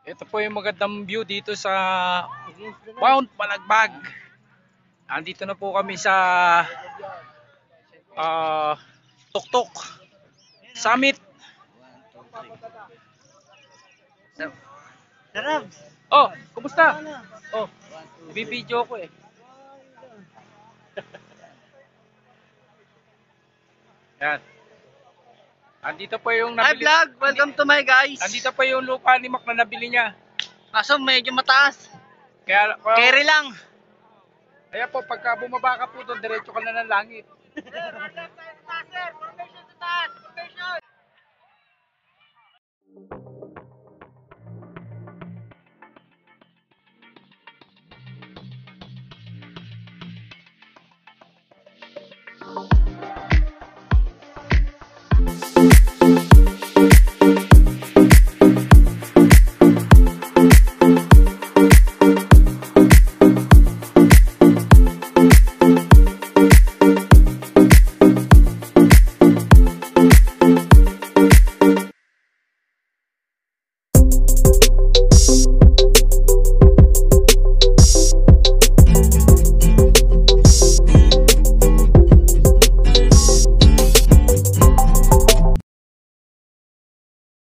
Ito po yung magandang view dito sa Mount Malagbag. Andito na po kami sa Tuktok Summit. Sarap! Oh, kumusta? Oh, bibidyo ko eh. Yan. Andito po yung Hi nabili. vlog! Welcome to my guys! Andito pa yung lupa ni Mac na nabili niya. Kaso medyo mataas. Kaya, Carry lang. Kaya po, pagka bumaba ka po doon, diretso ka na ng langit.